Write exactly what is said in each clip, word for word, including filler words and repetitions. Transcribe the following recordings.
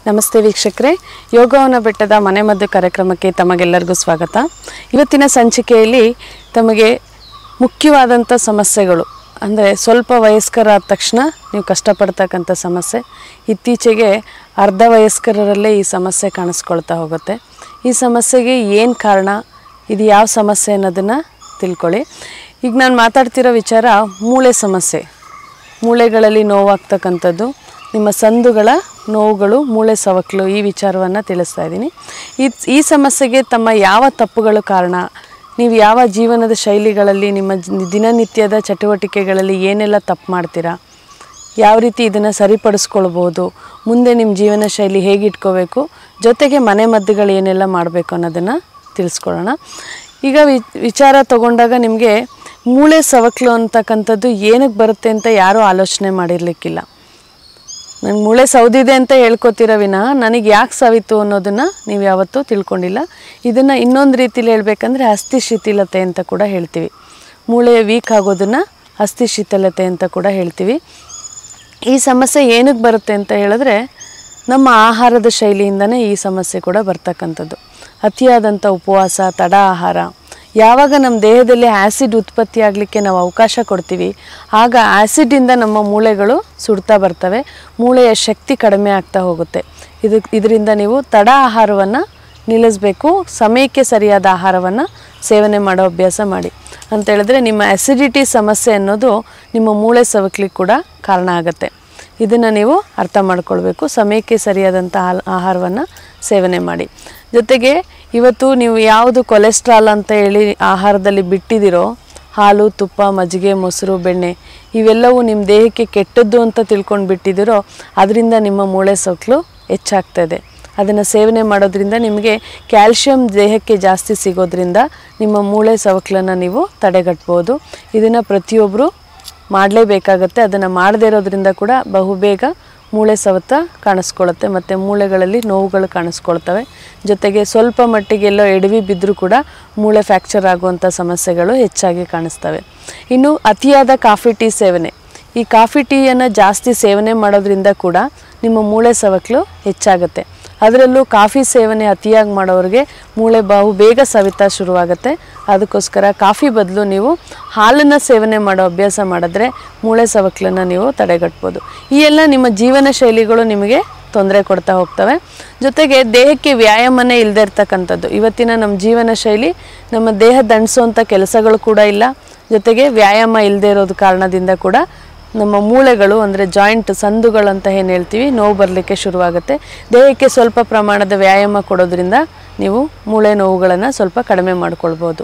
ನಮಸ್ತೆ ವೀಕ್ಷಕರೇ, ಯೋಗವನ ಬೆಟ್ಟದ ಮನೆಮದ್ದು ಕಾರ್ಯಕ್ರಮಕ್ಕೆ ತಮಗೆಲ್ಲರಿಗೂ ಸ್ವಾಗತ. ಇವತ್ತಿನ ಸಂಚಿಕೆಯಲ್ಲಿ ತಮಗೆ ಮುಖ್ಯವಾದಂಥ ಸಮಸ್ಯೆಗಳು ಅಂದರೆ ಸ್ವಲ್ಪ ವಯಸ್ಕರಾದ ತಕ್ಷಣ ನೀವು ಕಷ್ಟಪಡ್ತಕ್ಕಂಥ ಸಮಸ್ಯೆ, ಇತ್ತೀಚೆಗೆ ಅರ್ಧ ವಯಸ್ಕರಲ್ಲೇ ಈ ಸಮಸ್ಯೆ ಕಾಣಿಸ್ಕೊಳ್ತಾ ಹೋಗುತ್ತೆ. ಈ ಸಮಸ್ಯೆಗೆ ಏನು ಕಾರಣ, ಇದು ಯಾವ ಸಮಸ್ಯೆ ಅನ್ನೋದನ್ನು ತಿಳ್ಕೊಳ್ಳಿ. ಈಗ ನಾನು ಮಾತಾಡ್ತಿರೋ ವಿಚಾರ ಮೂಳೆ ಸಮಸ್ಯೆ. ಮೂಳೆಗಳಲ್ಲಿ ನೋವಾಗ್ತಕ್ಕಂಥದ್ದು, ನಿಮ್ಮ ಸಂದುಗಳ ನೋವುಗಳು, ಮೂಳೆ ಸವಕಲು, ಈ ವಿಚಾರವನ್ನು ತಿಳಿಸ್ತಾ ಇದ್ದೀನಿ. ಈ ಈ ಸಮಸ್ಯೆಗೆ ತಮ್ಮ ಯಾವ ತಪ್ಪುಗಳು ಕಾರಣ, ನೀವು ಯಾವ ಜೀವನದ ಶೈಲಿಗಳಲ್ಲಿ, ನಿಮ್ಮ ದಿನನಿತ್ಯದ ಚಟುವಟಿಕೆಗಳಲ್ಲಿ ಏನೆಲ್ಲ ತಪ್ಪು ಮಾಡ್ತೀರಾ, ಯಾವ ರೀತಿ ಇದನ್ನು ಸರಿಪಡಿಸ್ಕೊಳ್ಬೋದು, ಮುಂದೆ ನಿಮ್ಮ ಜೀವನ ಶೈಲಿ ಹೇಗೆ ಇಟ್ಕೋಬೇಕು, ಜೊತೆಗೆ ಮನೆ ಮದ್ದುಗಳು ಏನೆಲ್ಲ ಮಾಡಬೇಕು ಅನ್ನೋದನ್ನು ತಿಳಿಸ್ಕೊಳ್ಳೋಣ. ಈಗ ವಿ ವಿಚಾರ ತಗೊಂಡಾಗ ನಿಮಗೆ ಮೂಳೆ ಸವಕಲು ಅಂತಕ್ಕಂಥದ್ದು ಏನಕ್ಕೆ ಬರುತ್ತೆ ಅಂತ ಯಾರೂ ಆಲೋಚನೆ ಮಾಡಿರಲಿಕ್ಕಿಲ್ಲ. ನನಗೆ ಮೂಳೆ ಸೌದಿದೆ ಅಂತ ಹೇಳ್ಕೊತಿರೋ ವಿನಃ ನನಗೆ ಯಾಕೆ ಸವಿತು ಅನ್ನೋದನ್ನು ನೀವು ಯಾವತ್ತೂ ತಿಳ್ಕೊಂಡಿಲ್ಲ. ಇದನ್ನು ಇನ್ನೊಂದು ರೀತಿಲಿ ಹೇಳಬೇಕಂದ್ರೆ ಅಸ್ಥಿ ಶಿಥಿಲತೆ ಅಂತ ಕೂಡ ಹೇಳ್ತೀವಿ. ಮೂಳೆ ವೀಕ್ ಆಗೋದನ್ನು ಅಸ್ಥಿ ಶಿಥಿಲತೆ ಅಂತ ಕೂಡ ಹೇಳ್ತೀವಿ. ಈ ಸಮಸ್ಯೆ ಏನಕ್ಕೆ ಬರುತ್ತೆ ಅಂತ ಹೇಳಿದ್ರೆ ನಮ್ಮ ಆಹಾರದ ಶೈಲಿಯಿಂದನೇ ಈ ಸಮಸ್ಯೆ ಕೂಡ ಬರ್ತಕ್ಕಂಥದ್ದು. ಅತಿಯಾದಂಥ ಉಪವಾಸ, ತಡ ಆಹಾರ, ಯಾವಾಗ ನಮ್ಮ ದೇಹದಲ್ಲಿ ಆ್ಯಸಿಡ್ ಉತ್ಪತ್ತಿ ಆಗಲಿಕ್ಕೆ ನಾವು ಅವಕಾಶ ಕೊಡ್ತೀವಿ ಆಗ ಆ್ಯಸಿಡ್ಡಿಂದ ನಮ್ಮ ಮೂಳೆಗಳು ಸುಡ್ತಾ ಬರ್ತವೆ, ಮೂಳೆಯ ಶಕ್ತಿ ಕಡಿಮೆ ಆಗ್ತಾ ಹೋಗುತ್ತೆ. ಇದು ಇದರಿಂದ ನೀವು ತಡ ಆಹಾರವನ್ನು ನಿಲ್ಲಿಸಬೇಕು, ಸಮಯಕ್ಕೆ ಸರಿಯಾದ ಆಹಾರವನ್ನು ಸೇವನೆ ಮಾಡೋ ಅಭ್ಯಾಸ ಮಾಡಿ. ಅಂತ ಹೇಳಿದ್ರೆ ನಿಮ್ಮ ಆ್ಯಸಿಡಿಟಿ ಸಮಸ್ಯೆ ಅನ್ನೋದು ನಿಮ್ಮ ಮೂಳೆ ಸವಕಲಿಗೆ ಕೂಡ ಕಾರಣ ಆಗುತ್ತೆ. ಇದನ್ನು ನೀವು ಅರ್ಥ ಮಾಡ್ಕೊಳ್ಬೇಕು. ಸಮಯಕ್ಕೆ ಸರಿಯಾದಂಥ ಆಹಾರವನ್ನು ಸೇವನೆ ಮಾಡಿ. ಜೊತೆಗೆ ಇವತ್ತು ನೀವು ಯಾವುದು ಕೊಲೆಸ್ಟ್ರಾಲ್ ಅಂತ ಹೇಳಿ ಆಹಾರದಲ್ಲಿ ಬಿಟ್ಟಿದ್ದೀರೋ, ಹಾಲು, ತುಪ್ಪ, ಮಜ್ಜಿಗೆ, ಮೊಸರು, ಬೆಣ್ಣೆ, ಇವೆಲ್ಲವೂ ನಿಮ್ಮ ದೇಹಕ್ಕೆ ಕೆಟ್ಟದ್ದು ಅಂತ ತಿಳ್ಕೊಂಡು ಬಿಟ್ಟಿದ್ದೀರೋ, ಅದರಿಂದ ನಿಮ್ಮ ಮೂಳೆ ಸವಕಲು ಹೆಚ್ಚಾಗ್ತಾಯಿದೆ. ಅದನ್ನು ಸೇವನೆ ಮಾಡೋದ್ರಿಂದ ನಿಮಗೆ ಕ್ಯಾಲ್ಶಿಯಂ ದೇಹಕ್ಕೆ ಜಾಸ್ತಿ ಸಿಗೋದ್ರಿಂದ ನಿಮ್ಮ ಮೂಳೆ ಸವಕಲನ್ನು ನೀವು ತಡೆಗಟ್ಬೋದು. ಇದನ್ನು ಪ್ರತಿಯೊಬ್ಬರು ಮಾಡಲೇಬೇಕಾಗತ್ತೆ. ಅದನ್ನು ಮಾಡದೇ ಇರೋದ್ರಿಂದ ಕೂಡ ಬಹುಬೇಗ ಮೂಳೆ ಸವತ ಕಾಣಿಸ್ಕೊಳ್ಳುತ್ತೆ ಮತ್ತು ಮೂಳೆಗಳಲ್ಲಿ ನೋವುಗಳು ಕಾಣಿಸ್ಕೊಳ್ತವೆ. ಜೊತೆಗೆ ಸ್ವಲ್ಪ ಮಟ್ಟಿಗೆಲ್ಲೋ ಎಡವಿ ಬಿದ್ದರೂ ಕೂಡ ಮೂಳೆ ಫ್ರ್ಯಾಕ್ಚರ್ ಆಗುವಂಥ ಸಮಸ್ಯೆಗಳು ಹೆಚ್ಚಾಗಿ ಕಾಣಿಸ್ತವೆ. ಇನ್ನು ಅತಿಯಾದ ಕಾಫಿ ಟೀ ಸೇವನೆ, ಈ ಕಾಫಿ ಟೀಯನ್ನು ಜಾಸ್ತಿ ಸೇವನೆ ಮಾಡೋದ್ರಿಂದ ಕೂಡ ನಿಮ್ಮ ಮೂಳೆ ಸವಕಲು ಹೆಚ್ಚಾಗುತ್ತೆ. ಅದರಲ್ಲೂ ಕಾಫಿ ಸೇವನೆ ಅತಿಯಾಗಿ ಮಾಡೋರಿಗೆ ಮೂಳೆ ಬಹು ಬೇಗ ಸವಿತಾ ಶುರುವಾಗುತ್ತೆ. ಅದಕ್ಕೋಸ್ಕರ ಕಾಫಿ ಬದಲು ನೀವು ಹಾಲನ್ನು ಸೇವನೆ ಮಾಡೋ ಅಭ್ಯಾಸ ಮಾಡಿದ್ರೆ ಮೂಳೆ ಸವಕಲನ್ನು ನೀವು ತಡೆಗಟ್ಬೋದು. ಈ ಎಲ್ಲ ನಿಮ್ಮ ಜೀವನ ಶೈಲಿಗಳು ನಿಮಗೆ ತೊಂದರೆ ಕೊಡ್ತಾ ಹೋಗ್ತವೆ. ಜೊತೆಗೆ ದೇಹಕ್ಕೆ ವ್ಯಾಯಾಮನೇ ಇಲ್ಲದೆ ಇರ್ತಕ್ಕಂಥದ್ದು. ಇವತ್ತಿನ ನಮ್ಮ ಜೀವನ ಶೈಲಿ ನಮ್ಮ ದೇಹ ದಂಡಿಸೋವಂಥ ಕೆಲಸಗಳು ಕೂಡ ಇಲ್ಲ. ಜೊತೆಗೆ ವ್ಯಾಯಾಮ ಇಲ್ಲದೆ ಇರೋದು ಕಾರಣದಿಂದ ಕೂಡ ನಮ್ಮ ಮೂಳೆಗಳು ಅಂದರೆ ಜಾಯಿಂಟ್, ಸಂದುಗಳಂತ ಏನು ಹೇಳ್ತೀವಿ, ನೋವು ಬರಲಿಕ್ಕೆ ಶುರುವಾಗುತ್ತೆ. ದೇಹಕ್ಕೆ ಸ್ವಲ್ಪ ಪ್ರಮಾಣದ ವ್ಯಾಯಾಮ ಕೊಡೋದ್ರಿಂದ ನೀವು ಮೂಳೆ ನೋವುಗಳನ್ನು ಸ್ವಲ್ಪ ಕಡಿಮೆ ಮಾಡ್ಕೊಳ್ಬೋದು.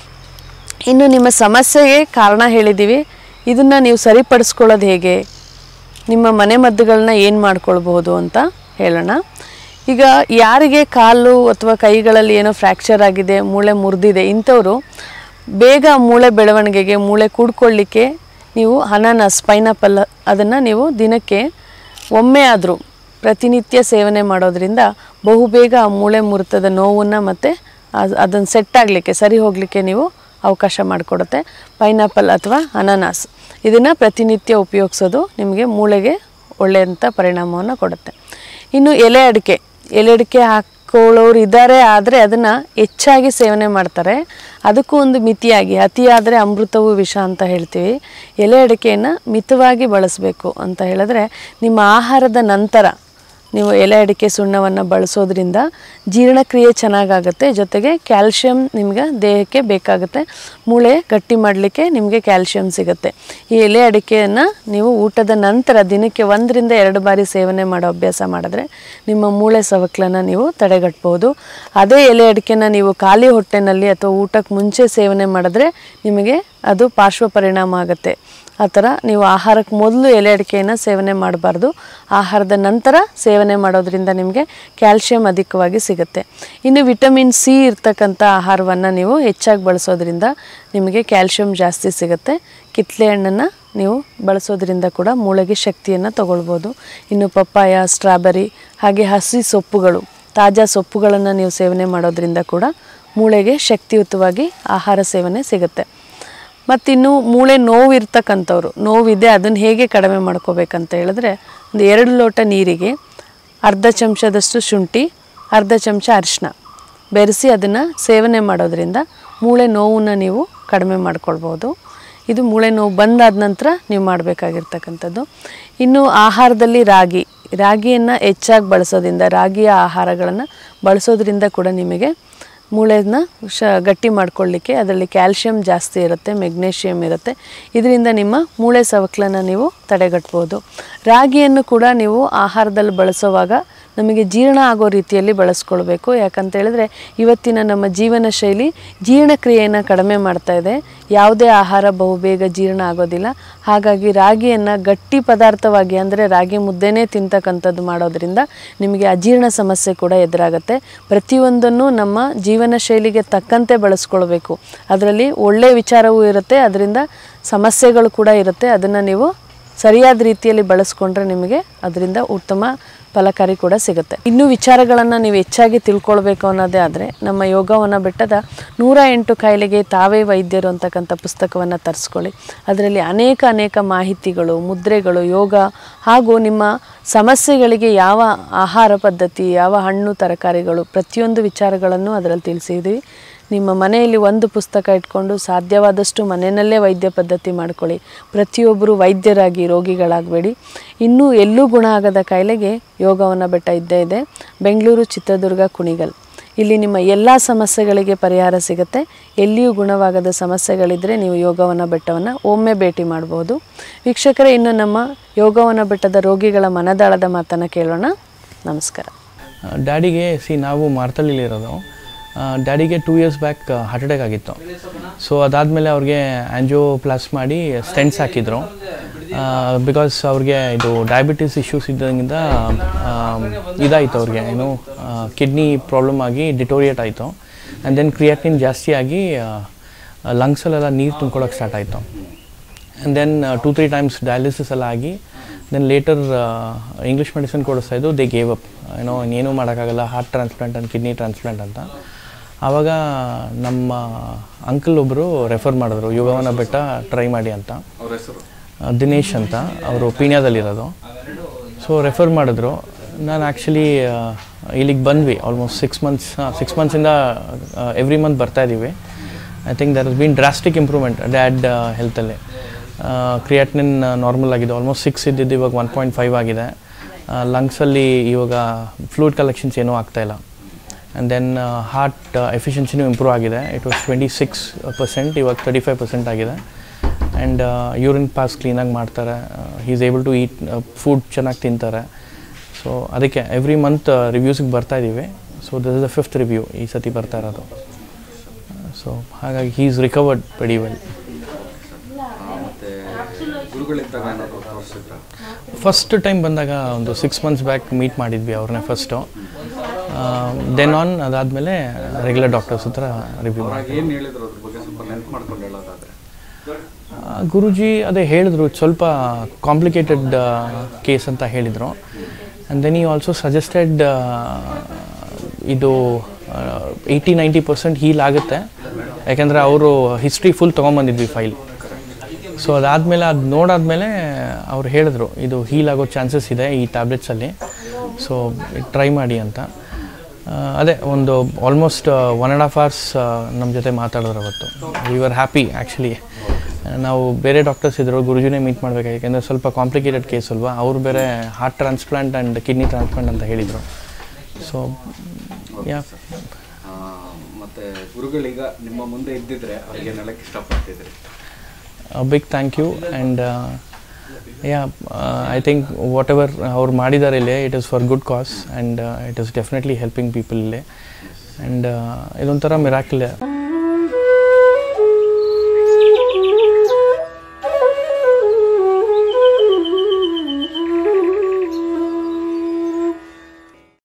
ಇನ್ನು ನಿಮ್ಮ ಸಮಸ್ಯೆಗೆ ಕಾರಣ ಹೇಳಿದ್ದೀವಿ, ಇದನ್ನು ನೀವು ಸರಿಪಡಿಸ್ಕೊಳ್ಳೋದು ಹೇಗೆ, ನಿಮ್ಮ ಮನೆ ಮದ್ದುಗಳನ್ನ ಏನು ಮಾಡ್ಕೊಳ್ಬೋದು ಅಂತ ಹೇಳೋಣ. ಈಗ ಯಾರಿಗೆ ಕಾಲು ಅಥವಾ ಕೈಗಳಲ್ಲಿ ಏನೋ ಫ್ರ್ಯಾಕ್ಚರ್ ಆಗಿದೆ, ಮೂಳೆ ಮುರಿದಿದೆ, ಇಂಥವರು ಬೇಗ ಮೂಳೆ ಬೆಳವಣಿಗೆಗೆ, ಮೂಳೆ ಕೂಡ್ಕೊಳ್ಳಿಕ್ಕೆ ನೀವು ಅನಾನಸ್, ಪೈನಾಪಲ್ ಅದನ್ನು ನೀವು ದಿನಕ್ಕೆ ಒಮ್ಮೆ ಆದರೂ ಪ್ರತಿನಿತ್ಯ ಸೇವನೆ ಮಾಡೋದ್ರಿಂದ ಬಹುಬೇಗ ಆ ಮೂಳೆ ಮುರಿತದ ನೋವನ್ನು ಮತ್ತು ಅದನ್ನು ಸೆಟ್ ಆಗಲಿಕ್ಕೆ, ಸರಿ ಹೋಗಲಿಕ್ಕೆ ನೀವು ಅವಕಾಶ ಮಾಡಿಕೊಡುತ್ತೆ. ಪೈನಾಪಲ್ ಅಥವಾ ಅನಾನಸ್ ಇದನ್ನು ಪ್ರತಿನಿತ್ಯ ಉಪಯೋಗಿಸೋದು ನಿಮಗೆ ಮೂಳೆಗೆ ಒಳ್ಳೆಯಂಥ ಪರಿಣಾಮವನ್ನು ಕೊಡುತ್ತೆ. ಇನ್ನು ಎಲೆ ಅಡಿಕೆ, ಎಲೆ ಅಡಿಕೆ ಹಾಕ್ಕೊಳ್ಳೋರು ಇದ್ದಾರೆ, ಆದರೆ ಅದನ್ನು ಹೆಚ್ಚಾಗಿ ಸೇವನೆ ಮಾಡ್ತಾರೆ. ಅದಕ್ಕೂ ಒಂದು ಮಿತಿಯಾಗಿ, ಅತಿಯಾದರೆ ಅಮೃತವೂ ವಿಷ ಅಂತ ಹೇಳ್ತೀವಿ. ಎಲೆ ಅಡಿಕೆಯನ್ನು ಮಿತವಾಗಿ ಬಳಸಬೇಕು ಅಂತ ಹೇಳಿದ್ರೆ ನಿಮ್ಮ ಆಹಾರದ ನಂತರ ನೀವು ಎಲೆ ಅಡಿಕೆ ಸುಣ್ಣವನ್ನು ಬಳಸೋದ್ರಿಂದ ಜೀರ್ಣಕ್ರಿಯೆ ಚೆನ್ನಾಗಾಗುತ್ತೆ. ಜೊತೆಗೆ ಕ್ಯಾಲ್ಶಿಯಂ ನಿಮಗೆ ದೇಹಕ್ಕೆ ಬೇಕಾಗುತ್ತೆ. ಮೂಳೆ ಗಟ್ಟಿ ಮಾಡಲಿಕ್ಕೆ ನಿಮಗೆ ಕ್ಯಾಲ್ಶಿಯಂ ಸಿಗುತ್ತೆ. ಈ ಎಲೆ ಅಡಿಕೆಯನ್ನು ನೀವು ಊಟದ ನಂತರ ದಿನಕ್ಕೆ ಒಂದರಿಂದ ಎರಡು ಬಾರಿ ಸೇವನೆ ಮಾಡೋ ಅಭ್ಯಾಸ ಮಾಡಿದ್ರೆ ನಿಮ್ಮ ಮೂಳೆ ಸವಕಲನ್ನು ನೀವು ತಡೆಗಟ್ಬೋದು. ಅದೇ ಎಲೆ ಅಡಿಕೆನ ನೀವು ಖಾಲಿ ಹೊಟ್ಟೆನಲ್ಲಿ ಅಥವಾ ಊಟಕ್ಕೆ ಮುಂಚೆ ಸೇವನೆ ಮಾಡಿದ್ರೆ ನಿಮಗೆ ಅದು ಪಾರ್ಶ್ವ ಪರಿಣಾಮ ಆಗುತ್ತೆ. ಆ ಥರ ನೀವು ಆಹಾರಕ್ಕೆ ಮೊದಲು ಎಲೆ ಅಡಿಕೆಯನ್ನು ಸೇವನೆ ಮಾಡಬಾರ್ದು. ಆಹಾರದ ನಂತರ ಸೇವನೆ ಮಾಡೋದ್ರಿಂದ ನಿಮಗೆ ಕ್ಯಾಲ್ಶಿಯಂ ಅಧಿಕವಾಗಿ ಸಿಗುತ್ತೆ. ಇನ್ನು ವಿಟಮಿನ್ ಸಿ ಇರ್ತಕ್ಕಂಥ ಆಹಾರವನ್ನು ನೀವು ಹೆಚ್ಚಾಗಿ ಬಳಸೋದ್ರಿಂದ ನಿಮಗೆ ಕ್ಯಾಲ್ಶಿಯಂ ಜಾಸ್ತಿ ಸಿಗುತ್ತೆ. ಕಿತ್ತಳೆ ಹಣ್ಣನ್ನು ನೀವು ಬಳಸೋದ್ರಿಂದ ಕೂಡ ಮೂಳೆಗೆ ಶಕ್ತಿಯನ್ನು ತಗೊಳ್ಬೋದು. ಇನ್ನು ಪಪ್ಪಾಯ, ಸ್ಟ್ರಾಬೆರಿ, ಹಾಗೆ ಹಸಿ ಸೊಪ್ಪುಗಳು, ತಾಜಾ ಸೊಪ್ಪುಗಳನ್ನು ನೀವು ಸೇವನೆ ಮಾಡೋದ್ರಿಂದ ಕೂಡ ಮೂಳೆಗೆ ಶಕ್ತಿಯುತವಾಗಿ ಆಹಾರ ಸೇವನೆ ಸಿಗುತ್ತೆ. ಮತ್ತಿನ್ನು ಮೂಳೆ ನೋವು ಇರ್ತಕ್ಕಂಥವ್ರು, ನೋವಿದೆ ಅದನ್ನು ಹೇಗೆ ಕಡಿಮೆ ಮಾಡ್ಕೋಬೇಕಂತ ಹೇಳಿದ್ರೆ ಒಂದು ಎರಡು ಲೋಟ ನೀರಿಗೆ ಅರ್ಧ ಚಮಚದಷ್ಟು ಶುಂಠಿ, ಅರ್ಧ ಚಮಚ ಅರಿಶಿನ ಬೆರೆಸಿ ಅದನ್ನು ಸೇವನೆ ಮಾಡೋದ್ರಿಂದ ಮೂಳೆ ನೋವನ್ನು ನೀವು ಕಡಿಮೆ ಮಾಡ್ಕೊಳ್ಬೋದು. ಇದು ಮೂಳೆ ನೋವು ಬಂದಾದ ನಂತರ ನೀವು ಮಾಡಬೇಕಾಗಿರ್ತಕ್ಕಂಥದ್ದು. ಇನ್ನು ಆಹಾರದಲ್ಲಿ ರಾಗಿ ರಾಗಿಯನ್ನು ಹೆಚ್ಚಾಗಿ ಬಳಸೋದ್ರಿಂದ, ರಾಗಿಯ ಆಹಾರಗಳನ್ನು ಬಳಸೋದ್ರಿಂದ ಕೂಡ ನಿಮಗೆ ಮೂಳೆನ ಶ ಗಟ್ಟಿ ಮಾಡ್ಕೊಳ್ಳಿಕ್ಕೆ ಅದರಲ್ಲಿ ಕ್ಯಾಲ್ಶಿಯಂ ಜಾಸ್ತಿ ಇರುತ್ತೆ, ಮೆಗ್ನೀಷಿಯಮ್ ಇರುತ್ತೆ. ಇದರಿಂದ ನಿಮ್ಮ ಮೂಳೆ ಸವಕಲನ್ನು ನೀವು ತಡೆಗಟ್ಬೋದು. ರಾಗಿಯನ್ನು ಕೂಡ ನೀವು ಆಹಾರದಲ್ಲಿ ಬಳಸುವಾಗ ನಮಗೆ ಜೀರ್ಣ ಆಗೋ ರೀತಿಯಲ್ಲಿ ಬಳಸ್ಕೊಳ್ಬೇಕು. ಯಾಕಂತ ಹೇಳಿದ್ರೆ ಇವತ್ತಿನ ನಮ್ಮ ಜೀವನ ಶೈಲಿ ಜೀರ್ಣಕ್ರಿಯೆಯನ್ನು ಕಡಿಮೆ ಮಾಡ್ತಾ ಇದೆ. ಯಾವುದೇ ಆಹಾರ ಬಹುಬೇಗ ಜೀರ್ಣ ಆಗೋದಿಲ್ಲ. ಹಾಗಾಗಿ ರಾಗಿಯನ್ನು ಗಟ್ಟಿ ಪದಾರ್ಥವಾಗಿ ಅಂದರೆ ರಾಗಿ ಮುದ್ದೆನೇ ತಿಂತಕ್ಕಂಥದ್ದು ಮಾಡೋದ್ರಿಂದ ನಿಮಗೆ ಅಜೀರ್ಣ ಸಮಸ್ಯೆ ಕೂಡ ಎದುರಾಗುತ್ತೆ. ಪ್ರತಿಯೊಂದನ್ನು ನಮ್ಮ ಜೀವನ ಶೈಲಿಗೆ ತಕ್ಕಂತೆ ಬಳಸ್ಕೊಳ್ಬೇಕು. ಅದರಲ್ಲಿ ಒಳ್ಳೆಯ ವಿಚಾರವೂ ಇರುತ್ತೆ, ಅದರಿಂದ ಸಮಸ್ಯೆಗಳು ಕೂಡ ಇರುತ್ತೆ. ಅದನ್ನು ನೀವು ಸರಿಯಾದ ರೀತಿಯಲ್ಲಿ ಬಳಸ್ಕೊಂಡ್ರೆ ನಿಮಗೆ ಅದರಿಂದ ಉತ್ತಮ ಫಲಕಾರಿ ಕೂಡ ಸಿಗುತ್ತೆ. ಇನ್ನೂ ವಿಚಾರಗಳನ್ನು ನೀವು ಹೆಚ್ಚಾಗಿ ತಿಳ್ಕೊಳ್ಬೇಕು ಅನ್ನೋದೇ ಆದರೆ ನಮ್ಮ ಯೋಗವನ ಬೆಟ್ಟದ ನೂರ ಎಂಟು ಕಾಯಿಲೆಗೆ ತಾವೇ ವೈದ್ಯರು ಅಂತಕ್ಕಂಥ ಪುಸ್ತಕವನ್ನು ತರಿಸ್ಕೊಳ್ಳಿ. ಅದರಲ್ಲಿ ಅನೇಕ ಅನೇಕ ಮಾಹಿತಿಗಳು, ಮುದ್ರೆಗಳು, ಯೋಗ ಹಾಗೂ ನಿಮ್ಮ ಸಮಸ್ಯೆಗಳಿಗೆ ಯಾವ ಆಹಾರ ಪದ್ಧತಿ, ಯಾವ ಹಣ್ಣು ತರಕಾರಿಗಳು ಪ್ರತಿಯೊಂದು ವಿಚಾರಗಳನ್ನು ಅದರಲ್ಲಿ ತಿಳಿಸಿದ್ದೀವಿ. ನಿಮ್ಮ ಮನೆಯಲ್ಲಿ ಒಂದು ಪುಸ್ತಕ ಇಟ್ಕೊಂಡು ಸಾಧ್ಯವಾದಷ್ಟು ಮನೆಯಲ್ಲೇ ವೈದ್ಯ ಪದ್ಧತಿ ಮಾಡ್ಕೊಳ್ಳಿ. ಪ್ರತಿಯೊಬ್ಬರು ವೈದ್ಯರಾಗಿ ರೋಗಿಗಳಾಗಬೇಡಿ. ಇನ್ನೂ ಎಲ್ಲೂ ಗುಣ ಆಗದ ಕಾಯಿಲೆಗೆ ಯೋಗವನ ಬೆಟ್ಟ ಇದ್ದೇ ಇದೆ. ಬೆಂಗಳೂರು, ಚಿತ್ರದುರ್ಗ, ಕುಣಿಗಲ್ ಇಲ್ಲಿ ನಿಮ್ಮ ಎಲ್ಲ ಸಮಸ್ಯೆಗಳಿಗೆ ಪರಿಹಾರ ಸಿಗುತ್ತೆ. ಎಲ್ಲಿಯೂ ಗುಣವಾಗದ ಸಮಸ್ಯೆಗಳಿದ್ದರೆ ನೀವು ಯೋಗವನ ಬೆಟ್ಟವನ್ನು ಒಮ್ಮೆ ಭೇಟಿ ಮಾಡ್ಬೋದು. ವೀಕ್ಷಕರೇ, ಇನ್ನು ನಮ್ಮ ಯೋಗವನ ಬೆಟ್ಟದ ರೋಗಿಗಳ ಮನದಾಳದ ಮಾತನ್ನು ಕೇಳೋಣ. ನಮಸ್ಕಾರ. ಡ್ಯಾಡಿಗೆ ಸಿ ನಾವು ಮಾರ್ತಳ್ಳಿಲಿರೋದು. ಡ್ಯಾಡಿಗೆ two years back heart attack ಆಗಿತ್ತು. ಸೊ ಅದಾದಮೇಲೆ ಅವ್ರಿಗೆ ಆ್ಯಂಜಿಯೋಪ್ಲಾಸ್ ಮಾಡಿ ಸ್ಟೆಂಟ್ಸ್ ಹಾಕಿದ್ರು. ಬಿಕಾಸ್ ಅವ್ರಿಗೆ ಇದು ಡಯಾಬಿಟಿಸ್ ಇಶ್ಯೂಸ್ ಇದ್ದರಿಂದ ಇದಾಯಿತು. ಅವ್ರಿಗೆ ಏನು ಕಿಡ್ನಿ ಪ್ರಾಬ್ಲಮ್ ಆಗಿ ಡಿಟೋರಿಯೇಟ್ ಆಯಿತು. ಆ್ಯಂಡ್ ದೆನ್ ಕ್ರಿಯಾಟಿನ್ ಜಾಸ್ತಿ ಆಗಿ ಲಂಗ್ಸಲ್ಲೆಲ್ಲ ನೀರು ತುಂಬ್ಕೊಳ್ಳೋಕೆ ಸ್ಟಾರ್ಟ್ ಆಯಿತು. And then two three times dialysis ಎಲ್ಲ ಆಗಿ ದೆನ್ ಲೇಟರ್ ಇಂಗ್ಲೀಷ್ ಮೆಡಿಸಿನ್ ಕೊಡಿಸ್ತಾಯಿದ್ದು. ದೇ ಗೇವ್ ಅಪ್, ಏನೋ ಇನ್ನೇನೂ ಮಾಡೋಕ್ಕಾಗಲ್ಲ, heart transplant and kidney transplant ಅಂತ. ಆವಾಗ ನಮ್ಮ ಅಂಕಲ್ ಒಬ್ಬರು ರೆಫರ್ ಮಾಡಿದ್ರು, ಯೋಗವನ ಬೆಟ್ಟ ಟ್ರೈ ಮಾಡಿ ಅಂತ. ದಿನೇಶ್ ಅಂತ, ಅವರು ಪೀಣ್ಯದಲ್ಲಿರೋದು. ಸೊ ರೆಫರ್ ಮಾಡಿದ್ರು. ನಾನು ಆ್ಯಕ್ಚುಲಿ ಇಲ್ಲಿಗೆ ಬಂದ್ವಿ ಆಲ್ಮೋಸ್ಟ್ ಸಿಕ್ಸ್ ಮಂತ್ಸ್ ಸಿಕ್ಸ್ ಮಂತ್ಸಿಂದ ಎವ್ರಿ ಮಂತ್ ಬರ್ತಾಯಿದ್ದೀವಿ. I think there has been drastic improvement dad ಹೆಲ್ತಲ್ಲಿ. ಕ್ರಿಯಾಟಿನಿನ್ ನಾರ್ಮಲ್ ಆಗಿದೆ, ಆಲ್ಮೋಸ್ಟ್ ಸಿಕ್ಸ್ ಇದ್ದಿದ್ದು ಇವಾಗ ಒನ್ ಪಾಯಿಂಟ್ ಫೈವ್ ಆಗಿದೆ. ಲಂಗ್ಸಲ್ಲಿ ಇವಾಗ ಫ್ಲೂಯಿಡ್ ಕಲೆಕ್ಷನ್ಸ್ ಏನೂ ಆಗ್ತಾಯಿಲ್ಲ. ಆ್ಯಂಡ್ ದೆನ್ ಹಾರ್ಟ್ ಎಫಿಷಿಯನ್ಸಿನೂ ಇಂಪ್ರೂವ್ ಆಗಿದೆ. It was twenty six percent, ಇವಾಗ ತರ್ಟಿ ಫೈವ್ ಪರ್ಸೆಂಟ್ ಆಗಿದೆ. ಆ್ಯಂಡ್ ಯೂರಿನ್ ಪಾಸ್ ಕ್ಲೀನಾಗಿ ಮಾಡ್ತಾರೆ. He is able to eat food ಚೆನ್ನಾಗಿ ತಿಂತಾರೆ. ಸೊ ಅದಕ್ಕೆ ಎವ್ರಿ ಮಂತ್ ರಿವ್ಯೂಸಿಗೆ ಬರ್ತಾಯಿದ್ದೀವಿ. So this is the fifth review ಈ ಸತಿ ಬರ್ತಾ ಇರೋದು. ಸೊ ಹಾಗಾಗಿ he is recovered very well. First time ಬಂದಾಗ ಒಂದು ಸಿಕ್ಸ್ ಮಂತ್ಸ್ ಬ್ಯಾಕ್ ಮೀಟ್ ಮಾಡಿದ್ವಿ ಅವ್ರನ್ನೇ ಫಸ್ಟು. ದೆನ್ ಆನ್ ಅದಾದಮೇಲೆ ರೆಗ್ಯುಲರ್ ಡಾಕ್ಟರ್ಸ್ ಹತ್ರ ರಿವ್ಯೂ ಮಾಡಿ. ಗುರುಜಿ ಅದೇ ಹೇಳಿದ್ರು, ಸ್ವಲ್ಪ ಕಾಂಪ್ಲಿಕೇಟೆಡ್ ಕೇಸ್ ಅಂತ ಹೇಳಿದರು. ಆ್ಯಂಡ್ ದೆನ್ ಈ ಆಲ್ಸೋ ಸಜೆಸ್ಟೆಡ್ ಇದು ಏಯ್ಟಿ ನೈಂಟಿ ಪರ್ಸೆಂಟ್ ಹೀಲ್ ಆಗುತ್ತೆ. ಯಾಕೆಂದರೆ ಅವರು ಹಿಸ್ಟ್ರಿ ಫುಲ್ ತೊಗೊಂಬಂದಿದ್ವಿ ಫೈಲ್. ಸೊ ಅದಾದಮೇಲೆ ಅದು ನೋಡಾದ್ಮೇಲೆ ಅವ್ರು ಹೇಳಿದ್ರು ಇದು ಹೀಲ್ ಆಗೋ ಚಾನ್ಸಸ್ ಇದೆ ಈ ಟ್ಯಾಬ್ಲೆಟ್ಸಲ್ಲಿ, ಸೊ ಟ್ರೈ ಮಾಡಿ ಅಂತ. ಅದೇ ಒಂದು almost one and half hours ನಮ್ಮ ಜೊತೆ ಮಾತಾಡಿದ್ರು ಅವತ್ತು. We are happy actually. ನಾವು ಬೇರೆ ಡಾಕ್ಟರ್ಸ್ ಇದ್ದರು, ಗುರುಜಿನೇ ಮೀಟ್ ಮಾಡಬೇಕು, ಯಾಕೆಂದರೆ ಸ್ವಲ್ಪ ಕಾಂಪ್ಲಿಕೇಟೆಡ್ ಕೇಸ್ ಅಲ್ವಾ. ಅವರು ಬೇರೆ heart transplant and kidney transplant ಅಂತ ಹೇಳಿದರು. ಸೊ ಯಾ ಮತ್ತು ಗುರುಗಳೀಗ ನಿಮ್ಮ ಮುಂದೆ ಇದ್ದಿದ್ರೆ ಅವ್ರಿಗೆ ಹೇಳಕ್ಕೆ ಇಷ್ಟಪಡ್ತಿದ್ರಿ? A big thank you, and uh, yeah, uh, I think whatever ಅವ್ರು ಮಾಡಿದ್ದಾರೆ ಇಲ್ಲಿ, it is for good cause, and uh, it is definitely helping people ಇಲ್ಲಿ, and uh, ಇದೊಂಥರ ಮಿರಾಕಲ್.